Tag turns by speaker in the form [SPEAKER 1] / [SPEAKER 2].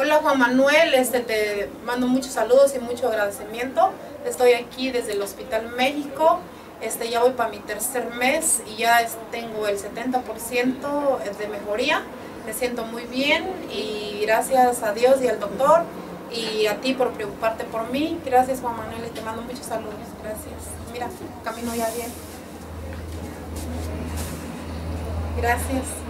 [SPEAKER 1] Hola Juan Manuel, te mando muchos saludos y mucho agradecimiento. Estoy aquí desde el Hospital México, ya voy para mi tercer mes y ya tengo el 70% de mejoría. Me siento muy bien y gracias a Dios y al doctor y a ti por preocuparte por mí. Gracias Juan Manuel y te mando muchos saludos. Gracias. Mira, camino ya bien. Gracias.